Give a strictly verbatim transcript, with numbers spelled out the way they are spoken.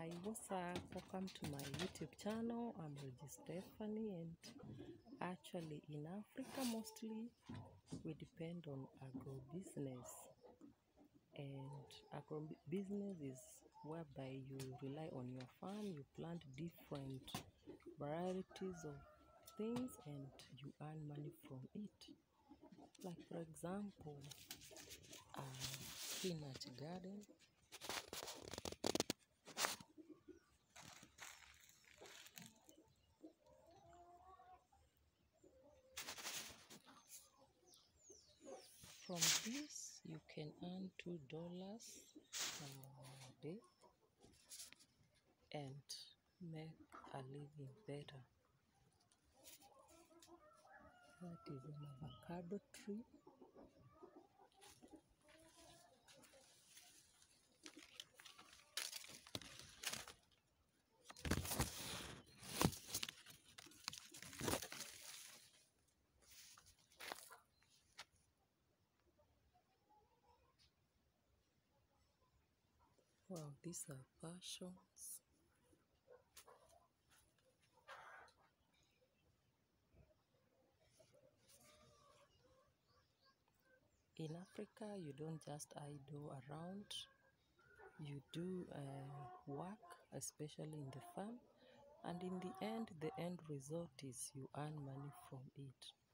Hi, what's up? Welcome to my YouTube channel. I'm Reggie Stephanie, and actually in Africa mostly we depend on agro business. And agro business is whereby you rely on your farm, you plant different varieties of things and you earn money from it. Like for example, a peanut garden. From this, you can earn two dollars a day and make a living better. That is an avocado tree. Wow, these are passions. In Africa, you don't just idle around. You do uh, work, especially in the farm, and in the end, the end result is you earn money from it.